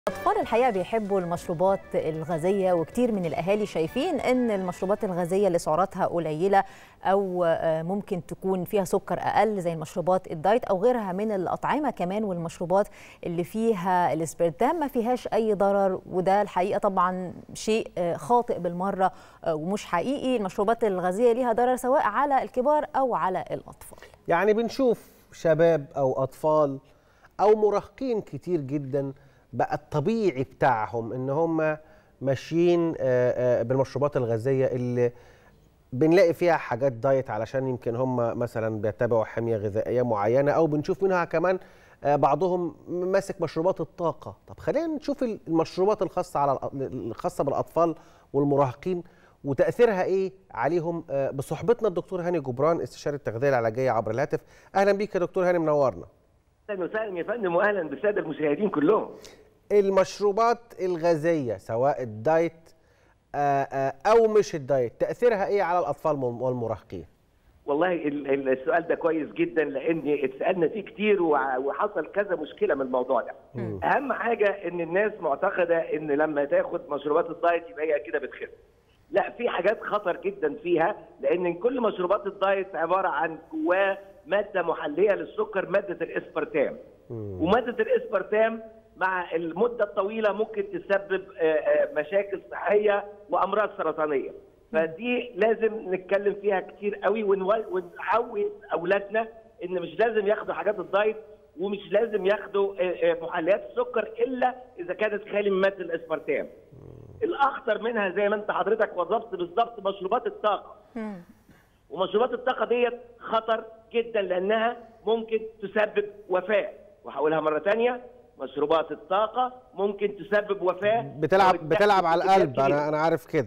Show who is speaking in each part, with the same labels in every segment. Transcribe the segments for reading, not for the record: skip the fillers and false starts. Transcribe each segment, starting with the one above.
Speaker 1: الأطفال الحقيقة بيحبوا المشروبات الغازية، وكتير من الأهالي شايفين إن المشروبات الغازية اللي سعراتها قليلة أو ممكن تكون فيها سكر أقل زي المشروبات الدايت أو غيرها من الأطعمة كمان، والمشروبات اللي فيها الاسبرتام ما فيهاش أي ضرر، وده الحقيقة طبعا شيء خاطئ بالمرة ومش حقيقي. المشروبات الغازية ليها ضرر سواء على الكبار أو على الأطفال.
Speaker 2: يعني بنشوف شباب أو أطفال أو مراهقين كتير جدا بقى الطبيعي بتاعهم ان هم ماشيين بالمشروبات الغازيه اللي بنلاقي فيها حاجات دايت علشان يمكن هم مثلا بيتبعوا حميه غذائيه معينه، او بنشوف منها كمان بعضهم ماسك مشروبات الطاقه. طب خلينا نشوف المشروبات الخاصه بالاطفال والمراهقين وتاثيرها ايه عليهم بصحبتنا الدكتور هاني جبران استشاري التغذيه العلاجيه عبر الهاتف. اهلا بيك يا دكتور هاني، منورنا.
Speaker 3: اهلا وسهلا يا فندم، واهلا بالساده المشاهدين كلهم.
Speaker 2: المشروبات الغازيه سواء الدايت او مش الدايت تاثيرها ايه على الاطفال والمراهقين؟
Speaker 3: والله السؤال ده كويس جدا، لان اتسالنا فيه كتير وحصل كذا مشكله من الموضوع ده. اهم حاجه ان الناس معتقده ان لما تاخد مشروبات الدايت يبقى هي كده بتخف. لا، في حاجات خطر جدا فيها، لان كل مشروبات الدايت عباره عن جواه ماده محليه للسكر، ماده الاسبرتام. وماده الاسبرتام مع المده الطويله ممكن تسبب مشاكل صحيه وامراض سرطانيه. فدي لازم نتكلم فيها كتير قوي ونعود اولادنا ان مش لازم ياخدوا حاجات الدايت، ومش لازم ياخدوا محليات السكر الا اذا كانت خالي من ماده الاسبرتام. الاخطر منها زي ما انت حضرتك وصفت بالظبط مشروبات الطاقه. ومشروبات الطاقه ديت خطر جدا لانها ممكن تسبب وفاه. وهقولها مره ثانيه، مشروبات الطاقه ممكن تسبب وفاه.
Speaker 2: بتلعب على القلب، انا عارف كده.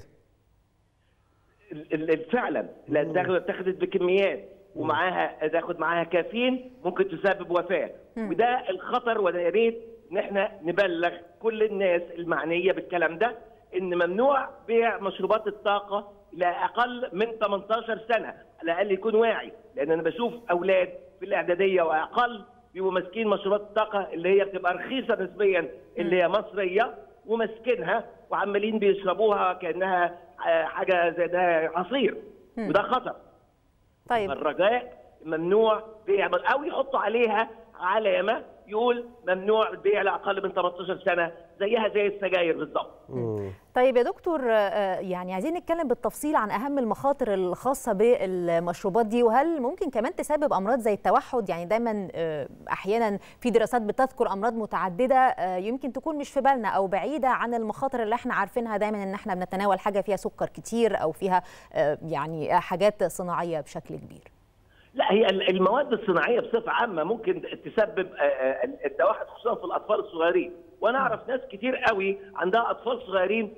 Speaker 3: فعلا لان اتخذت بكميات ومعاها تاخد معاها كافيين ممكن تسبب وفاه. وده الخطر، وده يا ريت ان احنا نبلغ كل الناس المعنيه بالكلام ده ان ممنوع بيع مشروبات الطاقه لاقل من 18 سنه، على الاقل يكون واعي. لان انا بشوف اولاد في الاعداديه واقل بيبقوا ماسكين مشروبات الطاقه اللي هي بتبقى رخيصه نسبيا، اللي هي مصريه، وماسكينها وعمالين بيشربوها كانها حاجه زي ده عصير. وده خطر.
Speaker 1: طيب
Speaker 3: الرجاء ممنوع بيع، او يحطوا عليها علامه يقول ممنوع البيع لاقل من 18 سنه، زيها زي السجاير بالظبط.
Speaker 1: طيب يا دكتور، يعني عايزين نتكلم بالتفصيل عن اهم المخاطر الخاصه بالمشروبات دي، وهل ممكن كمان تسبب امراض زي التوحد؟ يعني دايما احيانا في دراسات بتذكر امراض متعدده يمكن تكون مش في بالنا او بعيده عن المخاطر اللي احنا عارفينها دايما، ان احنا بنتناول حاجه فيها سكر كتير او فيها يعني حاجات صناعيه بشكل كبير.
Speaker 3: لا، هي المواد الصناعيه بصفه عامه ممكن تسبب التوحد خصوصا في الاطفال الصغيرين. وانا اعرف ناس كتير قوي عندها اطفال صغيرين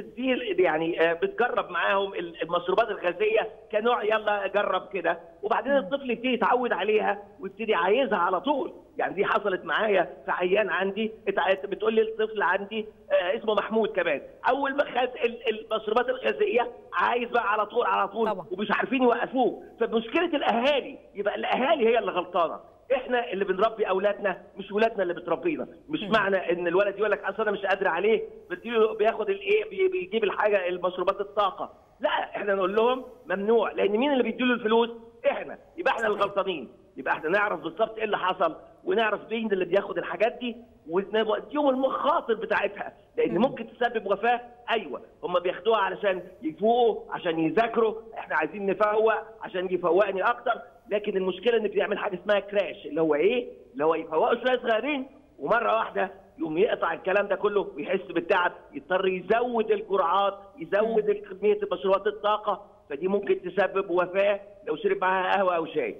Speaker 3: يعني بتجرب معاهم المشروبات الغازيه كنوع، يلا جرب كده، وبعدين الطفل يبتدي يتعود عليها ويبتدي عايزها على طول. يعني دي حصلت معايا في عيان عندي، بتقول لي الطفل عندي اسمه محمود كمان، اول ما خد المشروبات الغازيه عايز بقى على طول على طول طبعا. ومش عارفين يوقفوه. فمشكله الاهالي، يبقى الاهالي هي اللي غلطانه. احنا اللي بنربي اولادنا، مش ولادنا اللي بتربينا. مش معنى ان الولد يقول لك اصل انا مش قادر عليه بديله بياخد الايه، بيجيب الحاجه المشروبات الطاقه. لا، احنا نقول لهم ممنوع، لان مين اللي بيديله الفلوس؟ احنا. يبقى احنا الغلطانين. يبقى احنا نعرف بالظبط ايه اللي حصل، ونعرف مين اللي بياخد الحاجات دي، ونديهم المخاطر بتاعتها، لان ممكن تسبب وفاه. ايوه، هم بياخدوها علشان يفوقوا، عشان يذاكروا، احنا عايزين نفوق عشان يفوقني اكتر. لكن المشكله ان بيعمل حاجه اسمها كراش، اللي هو ايه؟ اللي هو يفوقوا شويه صغيرين ومره واحده يقوم يقطع الكلام ده كله ويحس بالتعب، يضطر يزود الجرعات، يزود كميه مشروبات الطاقه. فدي ممكن تسبب وفاه لو شرب معاها قهوه او شاي.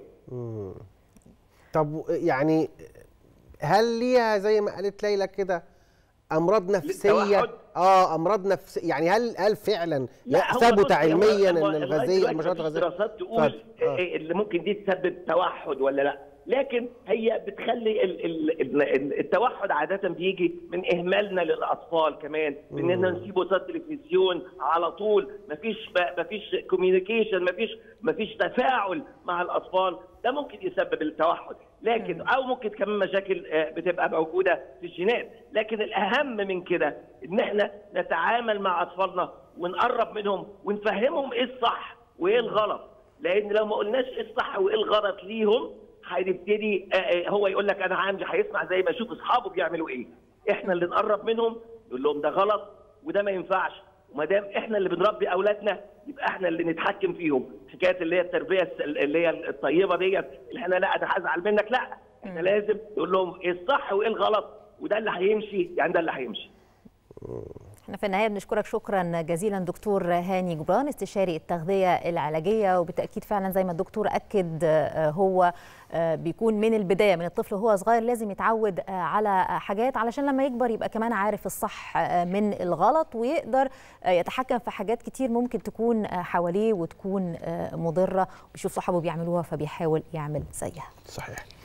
Speaker 2: طب يعني هل ليها زي ما قالت ليلى كده امراض نفسيه؟ امراض نفسيه. يعني هل فعلا ثبت علميا ان المشروبات الغازيه
Speaker 3: دراسات تقول اللي ممكن دي تسبب توحد ولا لا؟ لكن هي بتخلي التوحد عاده بيجي من اهمالنا للاطفال، كمان من اننا نسيب وسائل التلفزيون على طول، مفيش كوميونيكيشن، مفيش تفاعل مع الاطفال، ده ممكن يسبب التوحد. لكن او ممكن كمان مشاكل بتبقى موجوده في الجينات. لكن الاهم من كده ان احنا نتعامل مع اطفالنا ونقرب منهم ونفهمهم ايه الصح وايه الغلط، لان لو ما قلناش ايه الصح وايه الغلط ليهم هيبتدي هو يقول لك انا عندي، هيسمع زي ما يشوف اصحابه بيعملوا ايه. احنا اللي نقرب منهم نقول لهم ده غلط وده ما ينفعش، وما دام احنا اللي بنربي اولادنا يبقى احنا اللي نتحكم فيهم. حكايه اللي هي التربيه اللي هي الطيبه ديت اللي احنا لا انا هزعل منك، لا احنا لازم نقول لهم ايه الصح وايه الغلط، وده اللي هيمشي، يعني ده اللي هيمشي.
Speaker 1: احنا في النهايه بنشكرك شكرا جزيلا دكتور هاني جبران، استشاري التغذيه العلاجيه. وبالتاكيد فعلا زي ما الدكتور اكد هو بيكون من البدايه، من الطفل وهو صغير لازم يتعود على حاجات علشان لما يكبر يبقى كمان عارف الصح من الغلط، ويقدر يتحكم في حاجات كتير ممكن تكون حواليه وتكون مضره، وبيشوف صحابه بيعملوها فبيحاول يعمل زيها.
Speaker 2: صحيح.